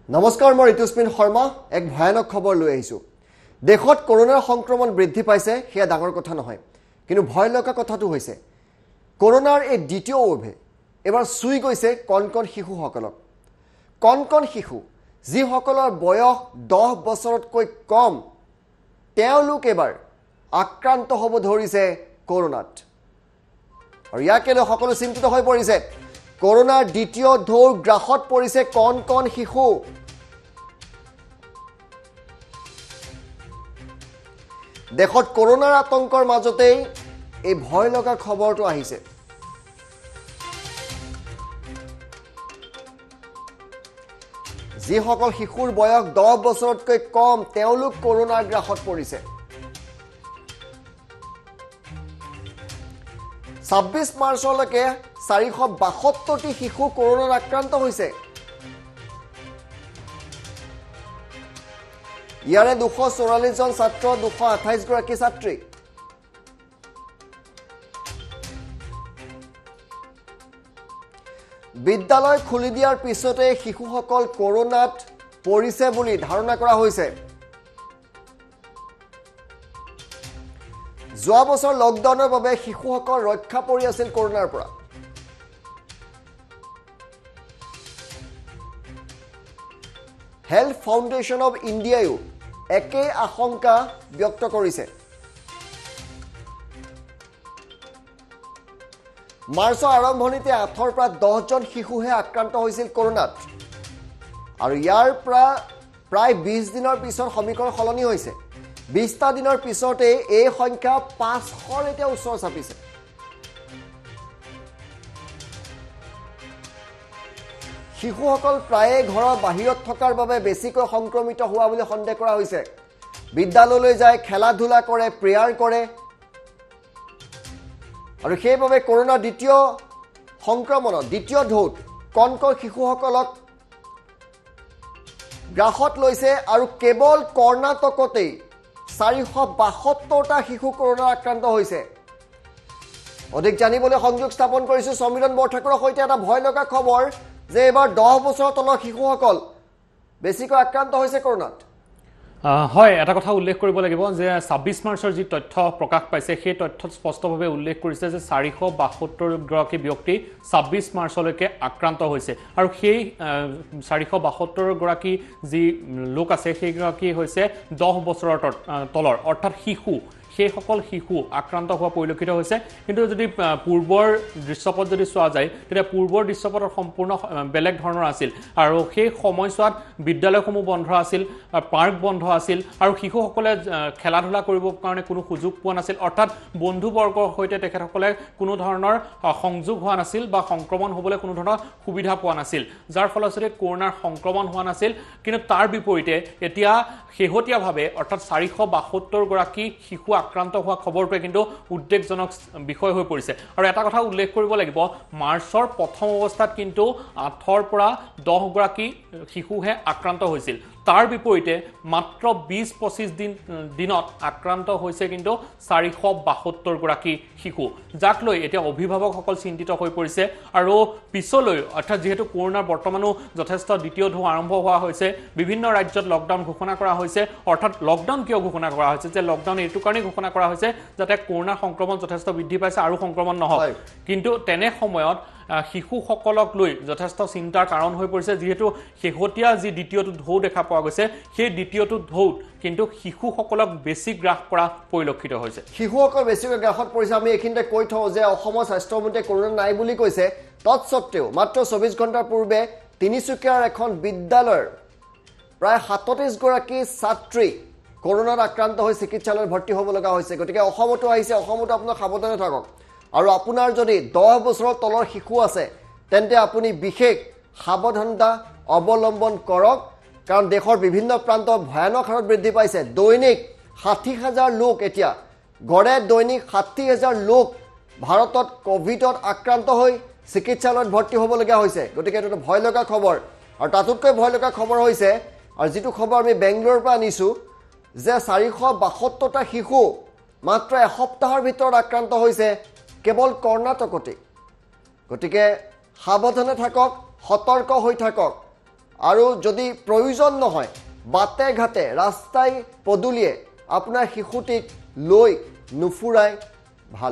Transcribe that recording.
নমস্কাৰ মই ঋতুস্মিন শৰ্মা এক ভয়ানক খবৰ লৈ আহিছো দেশত কৰোনাৰ সংক্ৰমণ বৃদ্ধি পাইছে হেয়া ডাঙৰ কথা নহয় কিন্তু ভয় লগা কথাটো হৈছে কৰোনাৰ এই দ্বিতীয় ওভে এবাৰ চুই গৈছে কণ শিশু যি সকলৰ বয়স 10 বছৰতকৈ কম তেওঁলোক এবাৰ আক্ৰান্ত হ'ব ধৰিছে কৰোনাত আৰু ইয়াকে লৈ সকলো চিন্তিত হৈ পৰিছে কৰোনাৰ দ্বিতীয় ঢৌ গ্ৰাহত পৰিছে কণ শিশু দেশত কৰোনাৰ আতংকৰ মাজতে এই ভয় লগা খবৰটো আহিছে যি সকল শিশুৰ বয়স 10 বছৰতকৈ কম তেওঁলোক কৰোনাৰ গ্ৰাহত পৰিছে 26 মাৰ্চলৈকে 472টি শিশু কৰোনাত আক্ৰান্ত হৈছে ইয়াৰে 244 জন ছাত্ৰ 228 গৰাকী ছাত্ৰী বিদ্যালয় খুলি দিয়াৰ পিছতে শিশুসকল কৰোনাত পৰিছে বুলি ধাৰণা কৰা হৈছে যোৱা বছৰ লকডাউনৰ বাবে শিশুসকল ৰক্ষা পৰি আছিল কৰোনাৰ পৰা হেল্থ ফাউণ্ডেশ্যন অফ ইণ্ডিয়ায়ো একে আশংকা ব্যক্ত কৰিছে মাৰ্চৰ আৰম্ভণিতে 8ৰ পৰা 10 জন শিশুহে আক্ৰান্ত হৈছিল কৰোনাত আৰু ইয়াৰ পৰা প্ৰায় 20 দিনৰ পিছত সমীকৰণ সলনি হৈছে 20টা দিনৰ পিছতে এই সংখ্যা 500ৰ এতিয়া ওচৰ চাপিছে শিশুসকল প্ৰায়ে ঘৰৰ বাহিৰত থকাৰ বাবে বেছিকৈ সংক্ৰমিত হোৱা বুলি সন্দেহ কৰা হৈছে বিদ্যালয়লৈ যায় খেলা ধুলা কৰে প্ৰেয়াৰ কৰে আৰু সেইবাবে কৰোনা দ্বিতীয় সংক্ৰমণৰ দ্বিতীয় ঢৌত কণ শিশুসকলক গ্ৰাহত লৈছে আৰু কেৱল কৰ্ণাটকতেই 472টা শিশু কৰোনাত আক্ৰান্ত হৈছে অধিক জানিবলৈ সংযোগ স্থাপন কৰিছো সমীৰণ বৰঠাকুৰৰ সৈতে এটা ভয় লগা খবৰ যে এবাৰ 10 বছৰৰ তলৰ শিশুসকল বেছিকৈ আক্ৰান্ত হৈছে কৰোনাত হয় এটা কথা উল্লেখ কৰিব লাগিব যে 26 মাৰ্চৰ যি তথ্য প্ৰকাশ পাইছে সেই তথ্যত স্পষ্টভাৱে উল্লেখ কৰিছে যে 472 গৰাকী ব্যক্তি 26 মাৰ্চলৈকে আক্ৰান্ত হৈছে আৰু সেই 472 গৰাকী যি লোক আছে সেই গৰাকী হৈছে 10 বছৰৰ তলৰ অৰ্থাৎ শিশু সেই সকল শিশু আক্ৰান্ত হোৱা পৰিলক্ষিত হৈছে কিন্তু যদি পূৰ্বৰ দৃশ্যপট যদি চোৱা যায় তেতিয়া পূৰ্বৰ দৃশ্যপটৰ সম্পূৰ্ণ বেলেগ ধৰণৰ আছিল আৰু সেই সময়ছোৱাত বিদ্যালয়সমূহ বন্ধ আছিল পাৰ্ক বন্ধ আছিল আৰু শিশুসকলে খেলা ধূলা কৰিবৰ কাৰণে কোনো সুযোগ পোৱা নাছিল অৰ্থাৎ বন্ধুবৰ্গৰ সৈতে তেখেতসকলে কোনো ধৰণৰ সংযোগ হোৱা নাছিল বা সংক্ৰমণ হ'বলৈ কোনো ধৰণৰ সুবিধা পোৱা নাছিল যাৰ ফলস্বৰূপে কৰোনাৰ সংক্ৰমণ হোৱা নাছিল কিন্তু তাৰ বিপৰীতে এতিয়া শেহতীয়াভাৱে অৰ্থাৎ 472 গৰাকী শিশু আক্ৰান্ত হোৱা খবৰটোৱে কিন্তু উদ্বেগজনক বিষয় হৈ পৰিছে আৰু এটা কথা উল্লেখ কৰিব লাগিব মাৰ্চৰ প্ৰথম অৱস্থাত কিন্তু 8ৰ পৰা 10 গৰাকী শিশুহে আক্ৰান্ত হৈছিল তাৰ বিপৰীতে মাত্ৰ 20-25 দিনত আক্ৰান্ত হৈছে কিন্তু 472 গৰাকী শিশু যাক লৈ এতিয়া অভিভাৱকসকল চিন্তিত হৈ পৰিছে আৰু পিছলৈ অৰ্থাৎ যেহেতু কৰোনাৰ বৰ্তমানো যথেষ্ট দ্বিতীয় ঢৌ আৰম্ভ হোৱা হৈছে বিভিন্ন ৰাজ্যত লকডাউন ঘোষণা কৰা হৈছে অৰ্থাৎ লকডাউন কিয় ঘোষণা কৰা হৈছে যে লকডাউন এইটো কাৰণে ঘোষণা কৰা হৈছে যাতে কৰোনাৰ সংক্ৰমণ যথেষ্ট বৃদ্ধি পাইছে আৰু সংক্ৰমণ নহয় কিন্তু তেনে সময়ত শিশুসকলক লৈ যথেষ্ট চিন্তাৰ কাৰণ হৈ পৰিছে যেহেতু শেহতীয়া যি দ্বিতীয়টো ঢৌ দেখা পোৱা গৈছে সেই দ্বিতীয়টো ঢৌত কিন্তু শিশুসকলক বেছি গ্ৰাস কৰা পৰিলক্ষিত হৈছে শিশুসকল বেছিকৈ গ্ৰাহত পৰিছে আমি এইখিনিতে কৈ থওঁ যে অসমৰ স্বাস্থ্যমন্ত্ৰীয়ে কৰোনা নাই বুলি কৈছে তৎসত্ত্বেও মাত্ৰ 24 ঘণ্টাৰ পূৰ্বে তিনিচুকীয়াৰ এখন বিদ্যালয়ৰ প্ৰায় 37 গৰাকী ছাত্ৰী কৰোনাত আক্ৰান্ত হৈ চিকিৎসালয়ত ভৰ্তি হ'ব লগা হৈছে গতিকে অসমতো আহিছে অসমতো আপোনাক সাৱধানে থাকক আৰু আপোনাৰ যদি 10 বছৰৰ তলৰ শিশু আছে তেন্তে আপুনি বিশেষ সাৱধানতা অৱলম্বন কৰক কাৰণ দেশৰ বিভিন্ন প্ৰান্তত ভয়ানক হাৰত বৃদ্ধি পাইছে দৈনিক 60,000 লোক এতিয়া গড়ে দৈনিক 60,000 লোক ভাৰতত কোভিডত আক্ৰান্ত হৈ চিকিৎসালয়ত ভৰ্তি হ'ব লগা হৈছে গতিকে এটা ভয় লগা খবৰ আৰু তাতোতকৈ ভয় লগা খবৰ হৈছে আৰু যেটো খবৰ আমি বেংগলোৰৰ পৰা আনিছো যে 472টা শিশু মাত্ৰ এসপ্তাহৰ ভিতৰত আক্ৰান্ত হৈছে কেৱল কৰ্ণাটকতে গতিকে সাৱধানে থাকক সতৰ্ক হৈ থাকক আৰু যদি প্ৰয়োজন নহয় বাটে ঘাটে ৰাস্তাই পদূলিয়ে আপোনাৰ শিশুটিক লৈ নুফুৰাই ভাল।